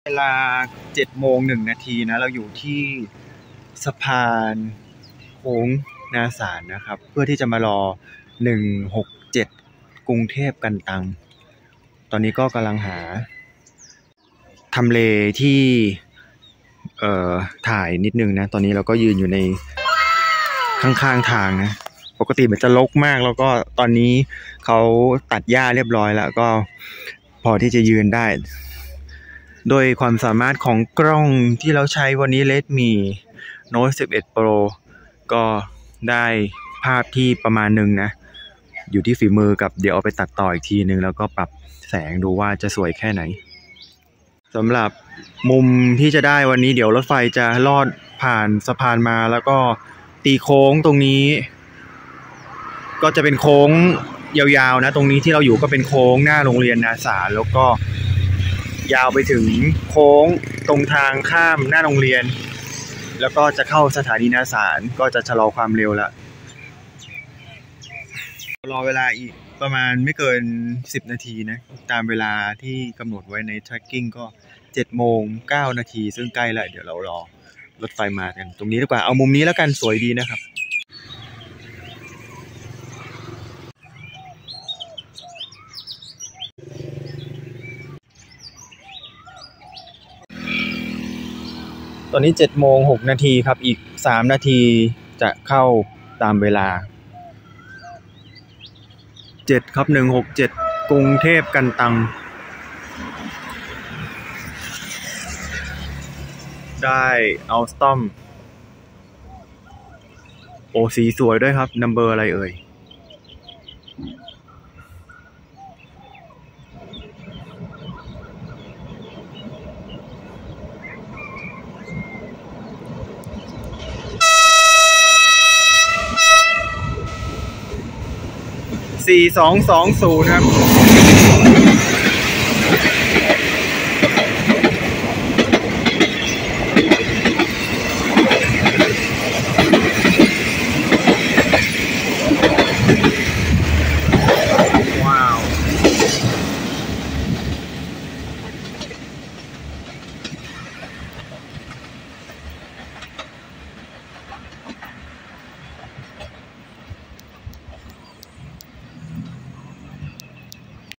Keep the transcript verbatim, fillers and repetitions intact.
เวลาเจ็ดโมงหนึ่งนาทีนะเราอยู่ที่สะพานโค้งนาสารนะครับเพื่อที่จะมารอหนึ่งหกเจ็ดกรุงเทพกันตังตอนนี้ก็กำลังหาทำเลที่เอ่อถ่ายนิดนึงนะตอนนี้เราก็ยืนอยู่ในข้างๆทางนะปกติมันจะรกมากแล้วก็ตอนนี้เขาตัดหญ้าเรียบร้อยแล้วก็พอที่จะยืนได้โดยความสามารถของกล้องที่เราใช้วันนี้ Redmi Note สิบเอ็ด Pro ก็ได้ภาพที่ประมาณหนึ่งนะอยู่ที่ฝีมือกับเดี๋ยวเอาไปตัดต่ออีกทีนึงแล้วก็ปรับแสงดูว่าจะสวยแค่ไหนสำหรับมุมที่จะได้วันนี้เดี๋ยวรถไฟจะลอดผ่านสะพานมาแล้วก็ตีโค้งตรงนี้ก็จะเป็นโค้งยาวๆนะตรงนี้ที่เราอยู่ก็เป็นโค้งหน้าโรงเรียนนาสารแล้วก็ยาวไปถึงโค้งตรงทางข้ามหน้าโรงเรียนแล้วก็จะเข้าสถานีนาสารก็จะชะลอความเร็วละรอเวลาอีกประมาณไม่เกินสิบนาทีนะตามเวลาที่กำหนดไว้ใน tracking ก็เจ็ดโมงเก้านาทีซึ่งใกล้แล้วเดี๋ยวเรารอรถไฟมากันตรงนี้ดีกว่าเอามุมนี้แล้วกันสวยดีนะครับตอนนี้เจ็ดโมงหกนาทีครับอีกสามนาทีจะเข้าตามเวลาเจ็ดครับหนึ่งหกเจ็ดกรุงเทพกันตังได้เอาสตอมโอสีสวยด้วยครับนัมเบอร์อะไรเอ่ยสี่สองสองศูนย์ครับ